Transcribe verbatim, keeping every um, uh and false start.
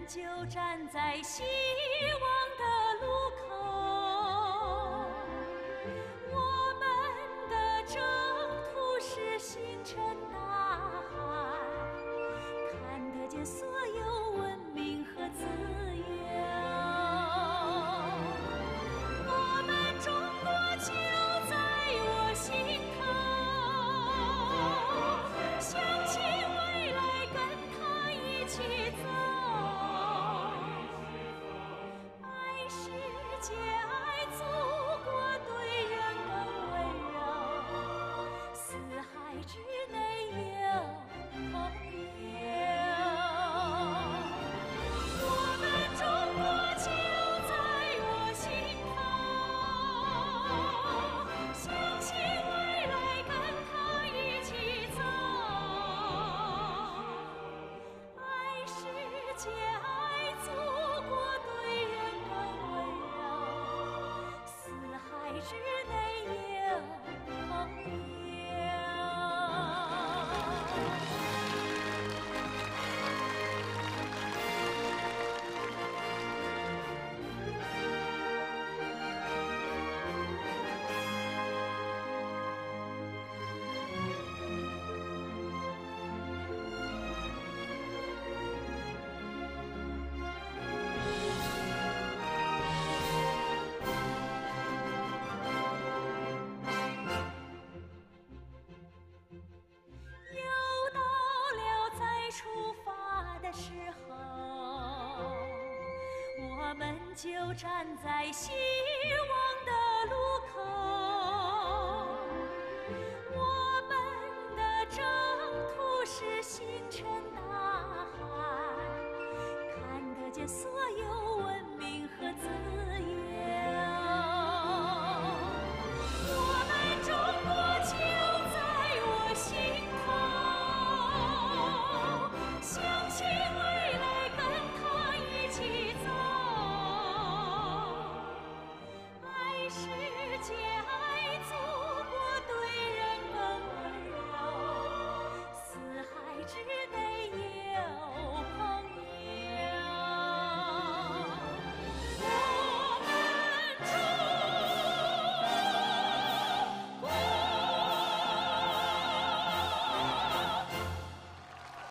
就站在希望的路口，我们的征途是星辰大海，看得见所有文明和自由。我们中国就在我心头，相信未来跟他一起走。爱世界，爱祖国，对人更温柔，四海之内有朋友。我们中国就在我心头，相信未来跟他一起走。爱世界，爱祖国，对人更温柔，四海之内有朋友。又到了再出发的时候，我们就站在希望的路口，我们的征途是星辰大海，看得见所